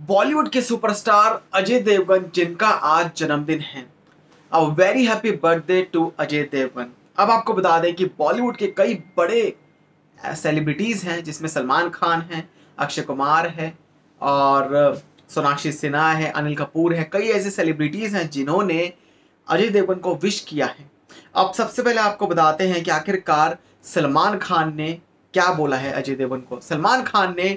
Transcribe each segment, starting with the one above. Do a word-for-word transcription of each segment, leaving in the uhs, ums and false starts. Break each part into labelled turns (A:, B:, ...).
A: बॉलीवुड के सुपरस्टार अजय देवगन जिनका आज जन्मदिन है। A very happy birthday to Ajay Devgn. अब आपको बता दें कि बॉलीवुड के कई बड़े सेलिब्रिटीज़ हैं जिसमें सलमान खान है, अक्षय कुमार है और सोनाक्षी सिन्हा है, अनिल कपूर है। कई ऐसे सेलिब्रिटीज़ हैं जिन्होंने अजय देवगन को विश किया है। अब सबसे पहले आपको बताते हैं कि आखिरकार सलमान खान ने क्या बोला है अजय देवगन को। सलमान खान ने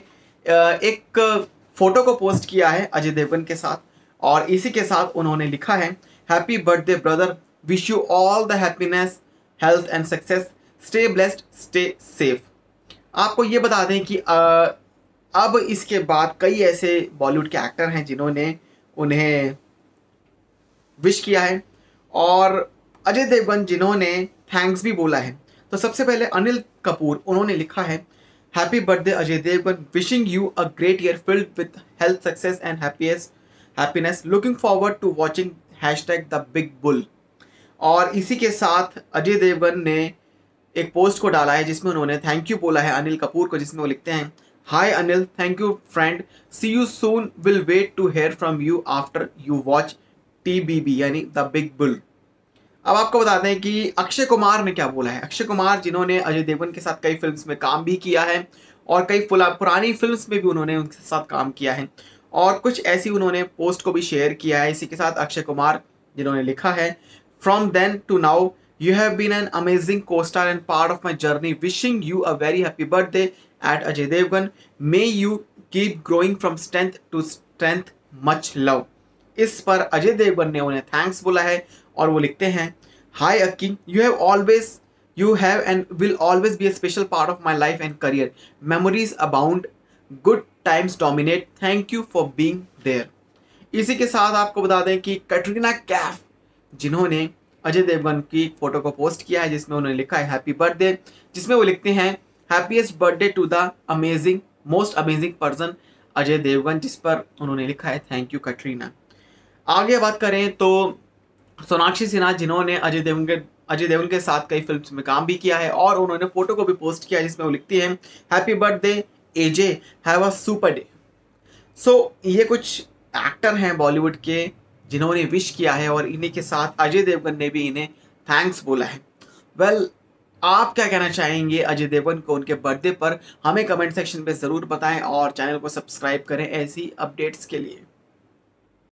A: एक फोटो को पोस्ट किया है अजय देवगन के साथ और इसी के साथ उन्होंने लिखा है, happy birthday brother, wish you all the happiness, health and success, stay blessed, stay safe. आपको ये बता दें कि आ, अब इसके बाद कई ऐसे बॉलीवुड के एक्टर हैं जिन्होंने उन्हें विश किया है और अजय देवगन जिन्होंने थैंक्स भी बोला है। तो सबसे पहले अनिल कपूर, उन्होंने लिखा है, happy birthday Ajay Devgn, wishing you a great year filled with health, success and happiest happiness, looking forward to watching hashtag the big bull. और इसी के साथ अजय देवगन ने एक पोस्ट को डाला है जिसमें उन्होंने थैंक यू बोला है अनिल कपूर को, जिसमें वो लिखते हैं, hi Anil, thank you friend, see you soon, will wait to hear from you after you watch T B B यानी द बिग बुल। अब आपको बता दें कि अक्षय कुमार ने क्या बोला है। अक्षय कुमार जिन्होंने अजय देवगन के साथ कई फिल्म्स में काम भी किया है और कई पुरानी फिल्म्स में भी उन्होंने उनके साथ काम किया है और कुछ ऐसी उन्होंने पोस्ट को भी शेयर किया है। इसी के साथ अक्षय कुमार जिन्होंने लिखा है, from then to now you have been an amazing co-star and part of my journey, wishing you a very happy birthday at Ajay Devgn, may you keep growing from strength to strength, much love. इस पर अजय देवगन ने उन्हें thanks बोला है और वो लिखते हैं, hi Akki, you have always you have and will always be a special part of my life and career, memories abound, good times dominate, thank you for being there. इसी के साथ आपको बता दें कि कैटरीना कैफ जिन्होंने अजय देवगन की फोटो को पोस्ट किया है जिसमें उन्होंने लिखा है हैप्पी बर्थडे, जिसमें वो लिखते हैं, happiest birthday to the amazing most amazing person Ajay Devgn, जिस पर उन्होंने लिखा है थैंक यू कैटरीना। आगे बात करें तो सोनाक्षी सिन्हा जिन्होंने अजय देवगन के अजय देवगन के साथ कई फिल्म्स में काम भी किया है और उन्होंने फोटो को भी पोस्ट किया जिसमें वो लिखती हैं, happy birthday AJ, have a super day. So ये कुछ एक्टर हैं बॉलीवुड के जिन्होंने विश किया है और इन्हीं के साथ अजय देवगन ने भी इन्हें थैंक्स बोला है। वेल well, आप क्या कहना चाहेंगे अजय देवगन को उनके बर्थडे पर? हमें कमेंट सेक्शन में ज़रूर बताएं और चैनल को सब्सक्राइब करें ऐसी अपडेट्स के लिए।